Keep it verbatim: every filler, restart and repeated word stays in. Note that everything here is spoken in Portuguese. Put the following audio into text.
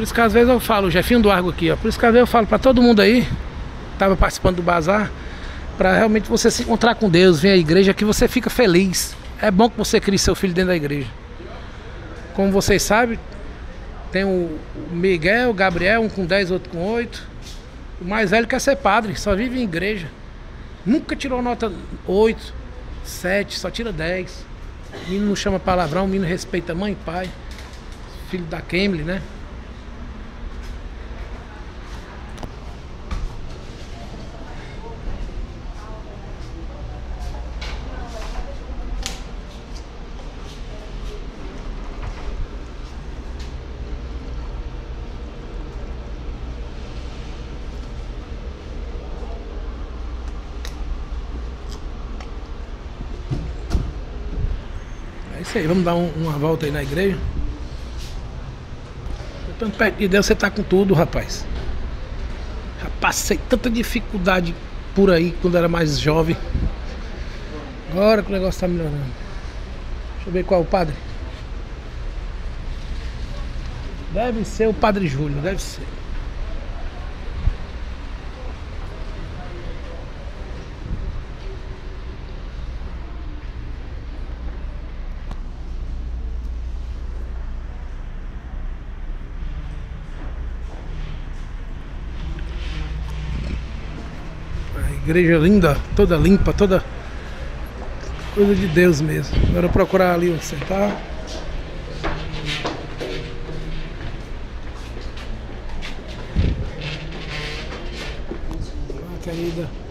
Por isso que às vezes eu falo, o Jefinho do Argo aqui, ó. Por isso que às vezes eu falo pra todo mundo aí, tava participando do bazar, pra realmente você se encontrar com Deus, vir à igreja, que você fica feliz. É bom que você crie seu filho dentro da igreja. Como vocês sabem, tem o Miguel, o Gabriel, um com dez, outro com oito. O mais velho quer ser padre, só vive em igreja. Nunca tirou nota oito, sete, só tira dez. O menino não chama palavrão, o menino respeita mãe e pai. Filho da Kemily, né? É isso aí, vamos dar um, uma volta aí na igreja. Tanto perto de Deus, você tá com tudo, rapaz. Já passei tanta dificuldade por aí quando era mais jovem. Agora que o negócio tá melhorando. Deixa eu ver qual é o padre. Deve ser o Padre Júlio, deve ser. Igreja linda, toda limpa, toda coisa de Deus mesmo. Agora eu vou procurar ali onde sentar. Ah, querida.